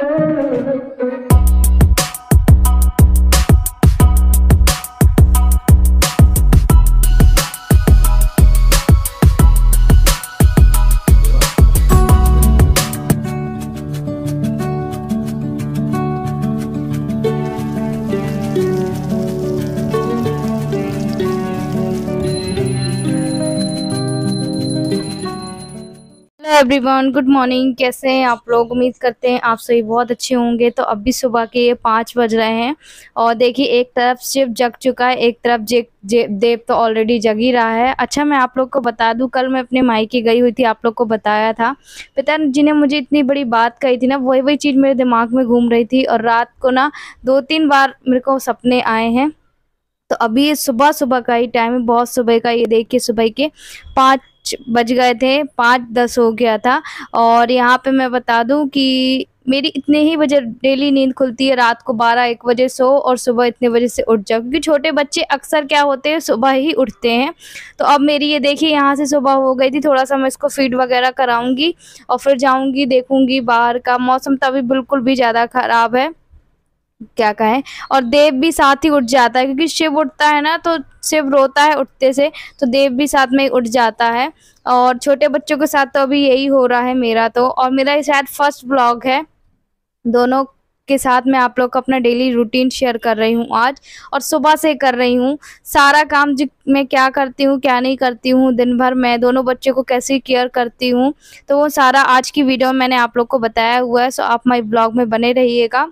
Everyone, good morning. कैसे हैं आप लोग? उम्मीद करते हैं आप सभी बहुत अच्छे होंगे। तो अभी सुबह के ये 5 बज रहे हैं और देखिए, एक तरफ शिव जग चुका है, एक तरफ देव तो ऑलरेडी जग ही रहा है। अच्छा, मैं आप लोग को बता दूं, कल मैं अपने मायके गई हुई थी, आप लोग को बताया था। पिताजी ने मुझे इतनी बड़ी बात कही थी ना, वही चीज़ मेरे दिमाग में घूम रही थी और रात को ना 2-3 बार मेरे को सपने आए हैं। तो अभी ये सुबह का ही टाइम है, बहुत सुबह का। ये देखिए, सुबह के 5 बज गए थे, 5:10 हो गया था। और यहाँ पे मैं बता दूं कि मेरी इतने ही बजे डेली नींद खुलती है, रात को 12-1 बजे सो और सुबह इतने बजे से उठ जाओ, क्योंकि छोटे बच्चे अक्सर क्या होते हैं, सुबह ही उठते हैं। तो अब मेरी ये देखिए, यहाँ से सुबह हो गई थी, थोड़ा सा मैं इसको फीड वगैरह कराऊंगी और फिर जाऊंगी, देखूंगी बाहर का मौसम। तो अभी बिल्कुल भी ज़्यादा ख़राब है, क्या कहें। और देव भी साथ ही उठ जाता है, क्योंकि शिव उठता है ना तो शिव रोता है उठते से, तो देव भी साथ में ही उठ जाता है। और छोटे बच्चों के साथ तो अभी यही हो रहा है मेरा तो। और मेरा ये शायद फर्स्ट ब्लॉग है, दोनों के साथ मैं आप लोग को अपना डेली रूटीन शेयर कर रही हूँ आज। और सुबह से कर रही हूँ सारा काम, जो मैं क्या करती हूँ क्या नहीं करती हूँ दिन भर, मैं दोनों बच्चों को कैसे केयर करती हूँ, तो वो सारा आज की वीडियो में मैंने आप लोग को बताया हुआ है। सो आप मेरे ब्लॉग में बने रहिएगा।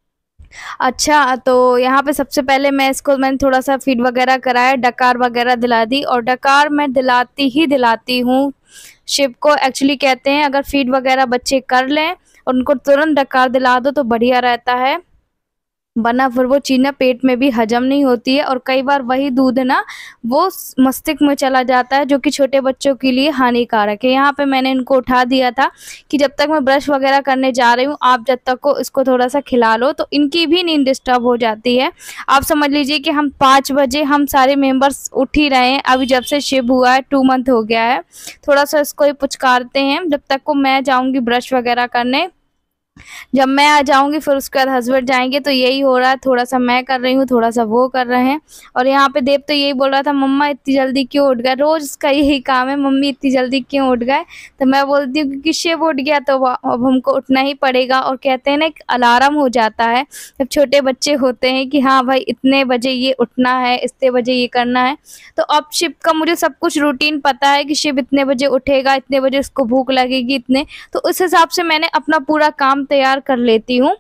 अच्छा, तो यहाँ पे सबसे पहले मैंने थोड़ा सा फीड वगैरह कराया, डकार वगैरह दिला दी। और डकार मैं दिलाती हूँ शिव को। एक्चुअली कहते हैं, अगर फीड वगैरह बच्चे कर लें और उनको तुरंत डकार दिला दो तो बढ़िया रहता है, वरना फिर वो चीज़ ना पेट में भी हजम नहीं होती है। और कई बार वही दूध ना वो मस्तिष्क में चला जाता है, जो कि छोटे बच्चों के लिए हानिकारक है। यहाँ पे मैंने इनको उठा दिया था कि जब तक मैं ब्रश वगैरह करने जा रही हूँ, आप जब तक को इसको थोड़ा सा खिला लो, तो इनकी भी नींद डिस्टर्ब हो जाती है। आप समझ लीजिए कि हम 5 बजे हम सारे मेंबर्स उठ ही रहे हैं। अभी जब से शिव हुआ है 2 मंथ हो गया है, थोड़ा सा इसको ही पुचकारते हैं जब तक को मैं जाऊँगी ब्रश वगैरह करने। जब मैं आ जाऊंगी फिर उसके बाद हस्बैंड जाएंगे। तो यही हो रहा है, थोड़ा सा मैं कर रही हूँ, थोड़ा सा वो कर रहे हैं। और यहाँ पे देव तो यही बोल रहा था, मम्मा इतनी जल्दी क्यों उठ गए। रोज इसका यही काम है, मम्मी इतनी जल्दी क्यों उठ गए। तो मैं बोलती हूँ क्योंकि शिव उठ गया तो अब हमको उठना ही पड़ेगा। और कहते हैं ना, एक अलार्म हो जाता है जब छोटे बच्चे होते हैं कि हाँ भाई इतने बजे ये उठना है, इतने बजे ये करना है। तो अब शिव का मुझे सब कुछ रूटीन पता है कि शिव इतने बजे उठेगा, इतने बजे उसको भूख लगेगी, इतने। तो उस हिसाब से मैंने अपना पूरा काम तैयार कर लेती हूँ।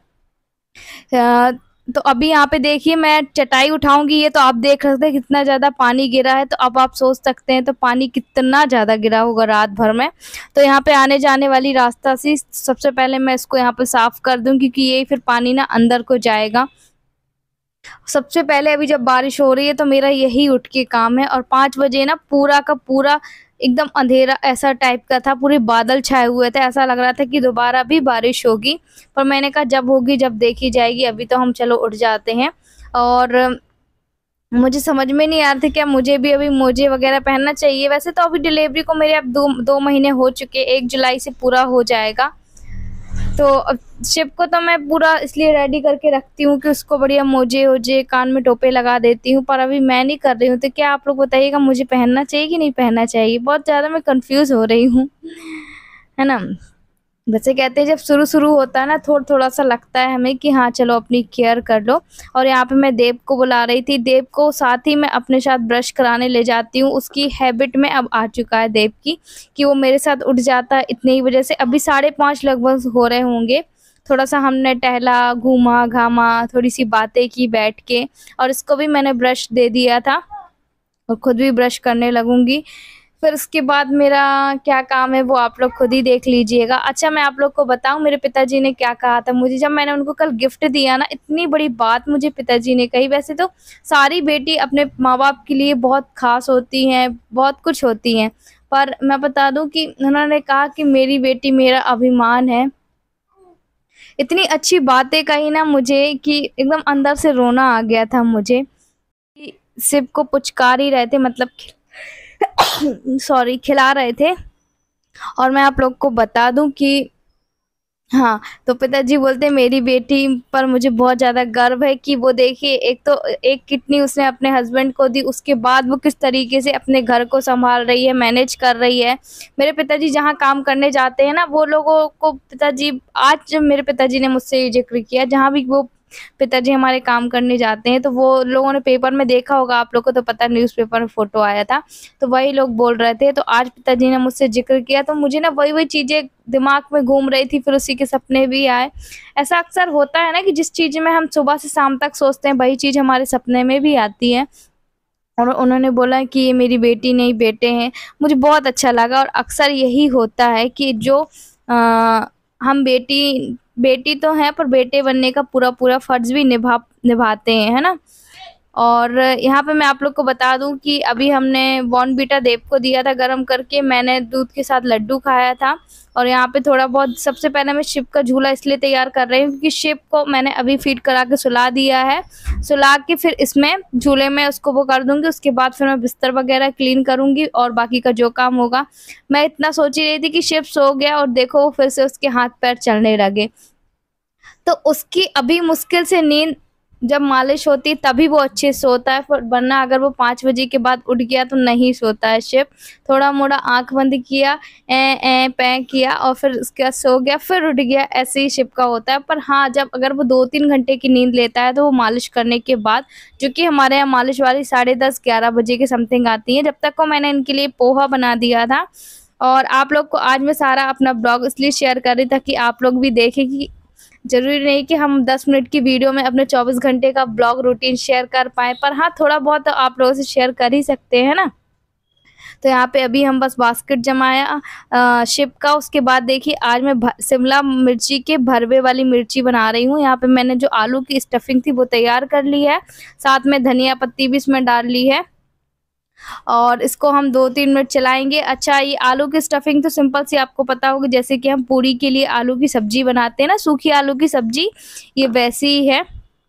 तो अभी यहाँ पे देखिए, मैं चटाई उठाऊंगी, ये तो आप देख सकते हैं कितना ज़्यादा पानी गिरा है। तो अब आप सोच सकते हैं तो पानी कितना ज़्यादा गिरा होगा रात भर में। तो यहाँ पे आने जाने वाली रास्ता से सबसे पहले मैं इसको यहाँ पे साफ़ कर दूँ, क्योंकि ये फिर पानी ना अंदर को जाएगा। सबसे पहले अभी जब बारिश हो रही है तो मेरा यही उठ के काम है। और 5 बजे ना पूरा का पूरा एकदम अंधेरा ऐसा टाइप का था, पूरे बादल छाए हुए थे, ऐसा लग रहा था कि दोबारा भी बारिश होगी। पर मैंने कहा जब होगी जब देखी जाएगी, अभी तो हम चलो उठ जाते हैं। और मुझे समझ में नहीं आ रहा था क्या मुझे भी अभी मोजे वगैरह पहनना चाहिए। वैसे तो अभी डिलीवरी को मेरे अब 2 महीने हो चुके, 1 जुलाई से पूरा हो जाएगा। तो अब शिव को तो मैं पूरा इसलिए रेडी करके रखती हूँ कि उसको बढ़िया मोजे वोजे कान में टोपे लगा देती हूँ। पर अभी मैं नहीं कर रही हूँ। तो क्या आप लोग बताइएगा, मुझे पहनना चाहिए कि नहीं पहनना चाहिए? बहुत ज़्यादा मैं कंफ्यूज हो रही हूँ, है ना। वैसे कहते हैं जब शुरू होता है ना, थोड़ा सा लगता है हमें कि हाँ चलो अपनी केयर कर लो। और यहाँ पे मैं देव को बुला रही थी, देव को साथ ही मैं अपने साथ ब्रश कराने ले जाती हूँ। उसकी हैबिट में अब आ चुका है देव की, कि वो मेरे साथ उठ जाता है इतने ही वजह से। अभी 5:30 लगभग हो रहे होंगे। थोड़ा सा हमने टहला, घूमा घामा, थोड़ी सी बातें की बैठ के। और इसको भी मैंने ब्रश दे दिया था और खुद भी ब्रश करने लगूंगी। फिर उसके बाद मेरा क्या काम है वो आप लोग खुद ही देख लीजिएगा। अच्छा, मैं आप लोग को बताऊं, मेरे पिताजी ने क्या कहा था मुझे जब मैंने उनको कल गिफ्ट दिया ना, इतनी बड़ी बात मुझे पिताजी ने कही। वैसे तो सारी बेटी अपने माँ बाप के लिए बहुत खास होती हैं, बहुत कुछ होती हैं, पर मैं बता दूं कि उन्होंने कहा कि मेरी बेटी मेरा अभिमान है। इतनी अच्छी बातें कही ना मुझे कि एकदम अंदर से रोना आ गया था मुझे। कि शिव को पुचकार ही रहे थे, मतलब सॉरी, खिला रहे थे। और मैं आप लोग को बता दूं कि हाँ, तो पिताजी बोलते हैं मेरी बेटी पर मुझे बहुत ज़्यादा गर्व है कि वो देखिए एक तो एक किडनी उसने अपने हस्बैंड को दी, उसके बाद वो किस तरीके से अपने घर को सँभाल रही है, मैनेज कर रही है। मेरे पिताजी जहाँ काम करने जाते हैं ना, वो लोगों को पिताजी आज जब मेरे पिताजी ने मुझसे ये ज़िक्र किया, जहाँ भी वो पिताजी हमारे काम करने जाते हैं, तो वो लोगों ने पेपर में देखा होगा, आप लोग को तो पता है न्यूज़पेपर में फ़ोटो आया था, तो वही लोग बोल रहे थे। तो आज पिताजी ने मुझसे ज़िक्र किया, तो मुझे ना वही-वही चीज़ें दिमाग में घूम रही थी, फिर उसी के सपने भी आए। ऐसा अक्सर होता है ना कि जिस चीज़ में हम सुबह से शाम तक सोचते हैं, वही चीज़ हमारे सपने में भी आती है। और उन्होंने बोला कि ये मेरी बेटी नहीं बेटे हैं। मुझे बहुत अच्छा लगा और अक्सर यही होता है कि जो हम बेटी बेटी तो हैं पर बेटे बनने का पूरा-पूरा फ़र्ज़ भी निभाते हैं, है ना? और यहाँ पे मैं आप लोग को बता दूँ कि अभी हमने बॉर्नवीटा देव को दिया था गरम करके, मैंने दूध के साथ लड्डू खाया था और यहाँ पे थोड़ा बहुत सबसे पहले मैं शिव का झूला इसलिए तैयार कर रही हूँ क्योंकि शिव को मैंने अभी फ़ीड करा के सुला दिया है। सुला के फिर इसमें झूले में उसको वो कर दूँगी, उसके बाद फिर मैं बिस्तर वगैरह क्लीन करूँगी और बाकी का जो काम होगा। मैं इतना सोच ही रही थी कि शिव सो गया और देखो वो फिर से उसके हाथ-पैर चलने लगे। तो उसकी अभी मुश्किल से नींद जब मालिश होती है तभी वो अच्छे से सोता है, पर वरना अगर वो 5 बजे के बाद उठ गया तो नहीं सोता है शिव। थोड़ा-मोड़ा आँख बंद किया, पैं किया और फिर उसके बाद सो गया, फिर उठ गया, ऐसे ही शिव का होता है। पर हाँ, जब अगर वो 2-3 घंटे की नींद लेता है तो वो मालिश करने के बाद, जो कि हमारे यहाँ मालिश वाली 10:30-11 बजे के समथिंग आती हैं, जब तक को मैंने इनके लिए पोहा बना दिया था। और आप लोग को आज मैं सारा अपना ब्लॉग इसलिए शेयर कर रही ताकि आप लोग भी देखें कि ज़रूरी नहीं कि हम 10 मिनट की वीडियो में अपने 24 घंटे का ब्लॉग रूटीन शेयर कर पाएँ, पर हाँ, थोड़ा बहुत तो आप लोगों से शेयर कर ही सकते हैं ना। तो यहाँ पे अभी हम बस बास्केट जमाया शिप का, उसके बाद देखिए आज मैं शिमला मिर्ची के भरवे वाली मिर्ची बना रही हूँ। यहाँ पे मैंने जो आलू की स्टफिंग थी वो तैयार कर ली है, साथ में धनिया पत्ती भी इसमें डाल ली है और इसको हम 2-3 मिनट चलाएँगे। अच्छा, ये आलू की स्टफिंग तो सिंपल सी आपको पता होगी, जैसे कि हम पूरी के लिए आलू की सब्ज़ी बनाते हैं ना, सूखी आलू की सब्ज़ी, ये वैसी ही है।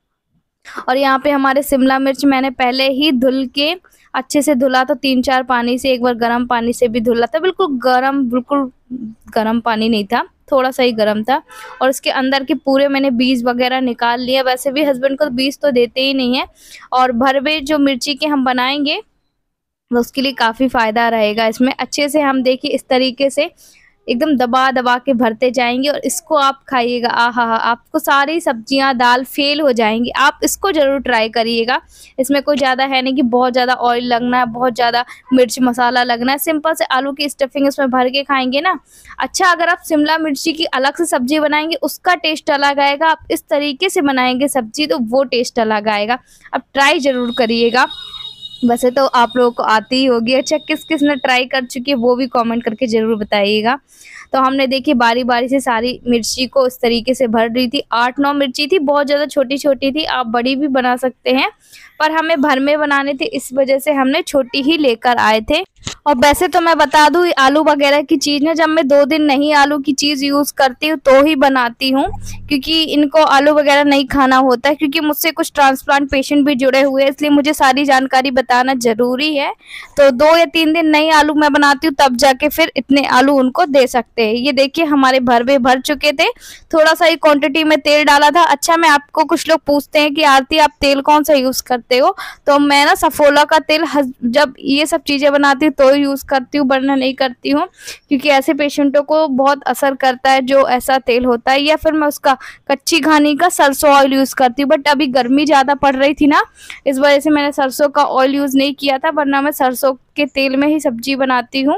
और यहाँ पे हमारे शिमला मिर्च मैंने पहले ही धुल के अच्छे से धुला था 3-4 पानी से, एक बार गर्म पानी से भी धुला था, बिल्कुल गर्म पानी नहीं था, थोड़ा-सा ही गर्म था। और इसके अंदर के पूरे मैंने बीज वगैरह निकाल लिए, वैसे भी हस्बैंड को बीज तो देते ही नहीं हैं। और भरवे जो मिर्ची के हम बनाएँगे तो उसके लिए काफ़ी फ़ायदा रहेगा इसमें। अच्छे से हम देखिए इस तरीके से एकदम दबा-दबा के भरते जाएँगे और इसको आप खाइएगा, आहा हा! आपको सारी सब्जियाँ, दाल फ़ेल हो जाएँगी। आप इसको ज़रूर ट्राई करिएगा। इसमें कोई ज़्यादा है नहीं कि बहुत ज़्यादा ऑयल लगना है, बहुत ज़्यादा मिर्च मसाला लगना है। सिंपल से आलू की स्टफिंग इसमें भर के खाएँगे ना। अच्छा, अगर आप शिमला मिर्ची की अलग से सब्ज़ी बनाएँगे उसका टेस्ट अलग आएगा। आप इस तरीके से बनाएँगे सब्ज़ी तो वो टेस्ट अलग आएगा। आप ट्राई ज़रूर करिएगा। वैसे तो आप लोगों को आती ही होगी। अच्छा, किस-किस ने ट्राई कर चुकी है वो भी कमेंट करके ज़रूर बताइएगा। तो हमने देखिए बारी-बारी से सारी मिर्ची को इस तरीके से भर रही थी। 8-9 मिर्ची थी, बहुत ज़्यादा छोटी-छोटी थी, आप बड़ी भी बना सकते हैं। पर हमें भर में बनाने थे, इस वजह से हमने छोटी ही लेकर आए थे। और वैसे तो मैं बता दूँ आलू वगैरह की चीज़ ना, जब मैं 2 दिन नहीं आलू की चीज़ यूज़ करती हूँ तो ही बनाती हूँ, क्योंकि इनको आलू वगैरह नहीं खाना होता है, क्योंकि मुझसे कुछ ट्रांसप्लांट पेशेंट भी जुड़े हुए हैं, इसलिए मुझे सारी जानकारी बताना ज़रूरी है। तो 2 या 3 दिन नहीं आलू मैं बनाती हूँ तब जाके फिर इतने आलू उनको दे सकते हैं। ये देखिए हमारे भरवे भर चुके थे, थोड़ा-सा ही क्वांटिटी में तेल डाला था। अच्छा, मैं आपको कुछ लोग पूछते हैं कि आरती आप तेल कौन-सा यूज़ करते हो? तो मैं ना सफोला का तेल जब ये सब चीज़ें बनाती हूँ तो यूज़ करती हूँ, वरना नहीं करती हूँ, क्योंकि ऐसे पेशेंटों को बहुत असर करता है जो ऐसा तेल होता है। या फिर मैं उसका कच्ची घानी का सरसों ऑयल यूज़ करती हूँ, बट अभी गर्मी ज़्यादा पड़ रही थी ना, इस वजह से मैंने सरसों का ऑयल यूज़ नहीं किया था, वरना मैं सरसों के तेल में ही सब्जी बनाती हूँ।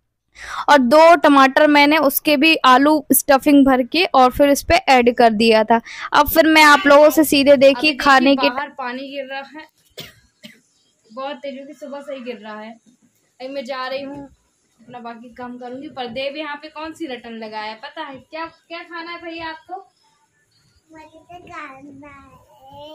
और 2 टमाटर मैंने उसके भी आलू स्टफिंग भर के और फिर इस पे ऐड कर दिया था। अब फिर मैं आप लोगों से सीधे देखिए खाने के बाहर पानी गिर रहा है, बहुत तेजी से सुबह से ही गिर रहा है। अभी मैं जा रही हूँ, अपना बाकी काम करूँगी। पर देव यहाँ पे कौन सी रटन लगाया पता है? क्या क्या खाना है भैया आपको? मुझे तो खाना है।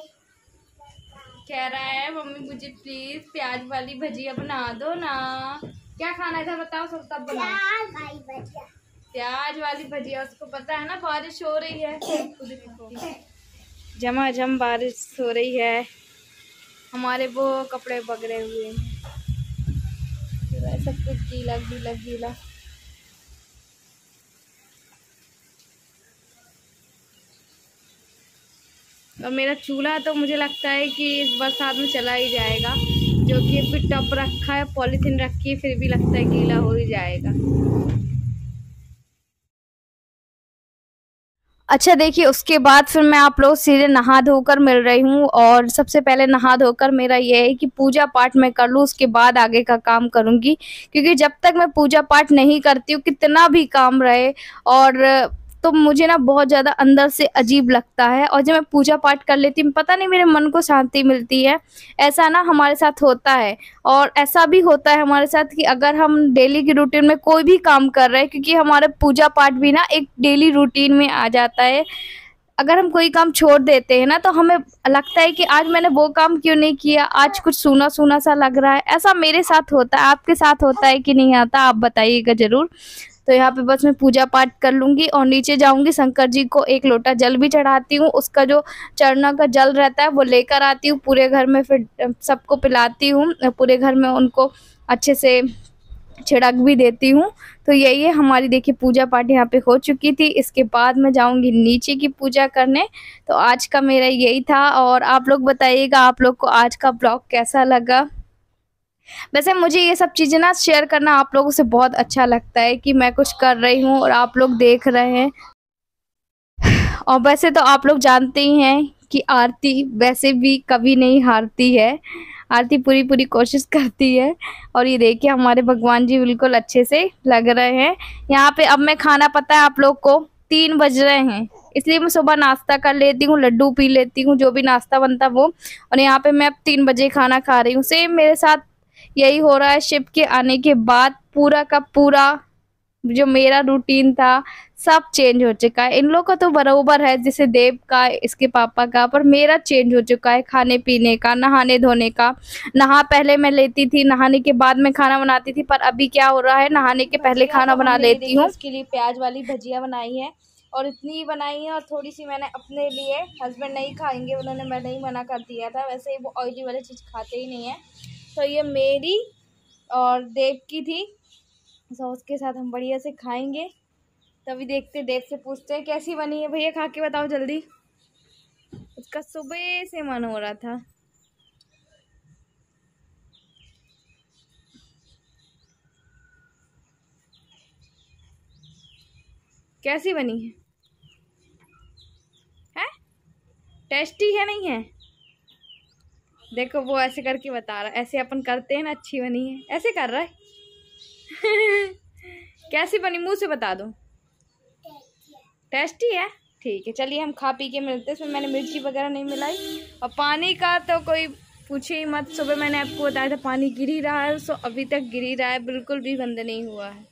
कह रहा है मम्मी मुझे प्लीज प्याज वाली भजिया बना दो ना। क्या खाना है था बताओ, सब तब बनाओ। प्याज वाली भजिया, उसको पता है ना बारिश हो रही है, खुद देखो झमाझम बारिश हो रही है, हमारे वो कपड़े बगड़े हुए हैं, सब कुछ गीला गीला गीला। और मेरा चूल्हा तो मुझे लगता है कि इस बरसात में चला ही जाएगा, जो कि अभी टब रखा है, पॉलीथीन रखी है, फिर भी लगता है गीला हो ही जाएगा। अच्छा देखिए, उसके बाद फिर मैं आप लोग सीधे नहा धोकर मिल रही हूँ, और सबसे पहले नहा धोकर मेरा ये है कि पूजा पाठ मैं कर लूँ, उसके बाद आगे का काम करूँगी। क्योंकि जब तक मैं पूजा पाठ नहीं करती हूँ, कितना भी काम रहे और तो मुझे ना बहुत ज़्यादा अंदर से अजीब लगता है, और जब मैं पूजा पाठ कर लेती हूँ, पता नहीं मेरे मन को शांति मिलती है। ऐसा ना हमारे साथ होता है, और ऐसा भी होता है हमारे साथ कि अगर हम डेली की रूटीन में कोई भी काम कर रहे हैं, क्योंकि हमारा पूजा पाठ भी ना एक डेली रूटीन में आ जाता है। अगर हम कोई काम छोड़ देते हैं ना, तो हमें लगता है कि आज मैंने वो काम क्यों नहीं किया, आज कुछ सूना-सूना सा लग रहा है। ऐसा मेरे साथ होता है, आपके साथ होता है कि नहीं आता, आप बताइएगा ज़रूर। तो यहाँ पे बस मैं पूजा पाठ कर लूँगी और नीचे जाऊँगी, शंकर जी को 1 लोटा जल भी चढ़ाती हूँ। उसका जो चढ़ना का जल रहता है वो लेकर आती हूँ पूरे घर में, फिर सबको पिलाती हूँ। पूरे घर में उनको अच्छे से छिड़क भी देती हूँ। तो यही है हमारी, देखिए पूजा पाठ यहाँ पे हो चुकी थी। इसके बाद मैं जाऊँगी नीचे की पूजा करने। तो आज का मेरा यही था, और आप लोग बताइएगा आप लोग को आज का ब्लॉग कैसा लगा? वैसे मुझे ये सब चीज़ें ना शेयर करना आप लोगों से बहुत अच्छा लगता है कि मैं कुछ कर रही हूँ और आप लोग देख रहे हैं। और वैसे तो आप लोग जानते ही हैं कि आरती वैसे भी कभी नहीं हारती है। आरती पूरी कोशिश करती है, और ये देखिए हमारे भगवान जी बिल्कुल अच्छे से लग रहे हैं। यहाँ पे अब मैं खाना, पता है आप लोग को 3 बज रहे हैं, इसलिए मैं सुबह नाश्ता कर लेती हूँ, लड्डू पी लेती हूँ, जो भी नाश्ता बनता है वो। और यहाँ पे मैं अब 3 बजे खाना खा रही हूँ। सेम मेरे साथ यही हो रहा है। शिव के आने के बाद पूरा का पूरा जो मेरा रूटीन था सब चेंज हो चुका है। इन लोगों का तो बराबर है, जैसे देव का, इसके पापा का, पर मेरा चेंज हो चुका है। खाने पीने का, नहाने धोने का। नहा पहले मैं लेती थी, नहाने के बाद मैं खाना बनाती थी, पर अभी क्या हो रहा है, नहाने के पहले खाना बना लेती हूँ। इसके लिए प्याज वाली भजिया बनाई है, और इतनी बनाई है, और थोड़ी सी मैंने अपने लिए, हस्बैंड नहीं खाएंगे, उन्होंने, मैंने ही मना कर दिया था, वैसे ही वो ऑयली वाली चीज़ खाते ही नहीं है। तो ये मेरी और देव की थी, सॉस के साथ हम बढ़िया से खाएंगे। तभी देखते, देव से पूछते हैं कैसी बनी है, भैया खा के बताओ जल्दी। उसका सुबह से मन हो रहा था। कैसी बनी है? हैं? टेस्टी है नहीं है? देखो वो ऐसे करके बता रहा है, ऐसे अपन करते हैं ना, अच्छी बनी है, ऐसे कर रहा है। कैसी बनी, मुंह से बता दो। टेस्टी है, ठीक है। चलिए हम खा पी के मिलते हैं। इसमें मैंने मिर्ची वगैरह नहीं मिलाई, और पानी का तो कोई पूछे ही मत। सुबह मैंने आपको बताया था पानी गिर ही रहा है, सो अभी तक गिर ही रहा है, बिल्कुल भी बंद नहीं हुआ है।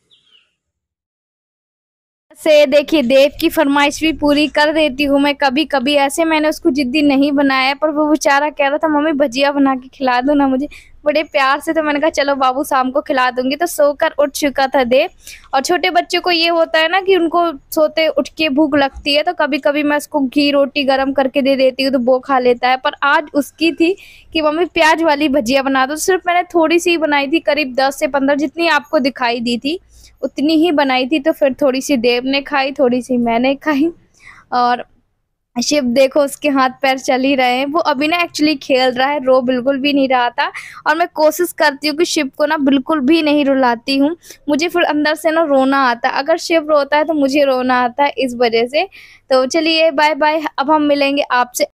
से देखिए, देव की फरमाइश भी पूरी कर देती हूँ मैं कभी कभी। ऐसे मैंने उसको जिद्दी नहीं बनाया, पर वो बेचारा कह रहा था मम्मी भजिया बना के खिला दो ना मुझे, बड़े प्यार से। तो मैंने कहा चलो बाबू शाम को खिला दूंगी। तो सोकर उठ चुका था देव। और छोटे बच्चों को ये होता है ना कि उनको सोते उठ के भूख लगती है, तो कभी कभी मैं उसको घी रोटी गर्म करके दे देती हूँ, तो वो खा लेता है। पर आज उसकी थी कि मम्मी प्याज वाली भजिया बना दो। सिर्फ मैंने थोड़ी सी बनाई थी, करीब 10 से 15, जितनी आपको दिखाई दी थी उतनी ही बनाई थी। तो फिर थोड़ी सी देव ने खाई, थोड़ी सी मैंने खाई। और शिव देखो उसके हाथ पैर चल ही रहे हैं। वो अभी ना एक्चुअली खेल रहा है, रो बिल्कुल भी नहीं रहा था। और मैं कोशिश करती हूँ कि शिव को ना बिल्कुल भी नहीं रुलाती हूँ। मुझे फिर अंदर से ना रोना आता है, अगर शिव रोता है तो मुझे रोना आता है, इस वजह से। तो चलिए बाय बाय, अब हम मिलेंगे आपसे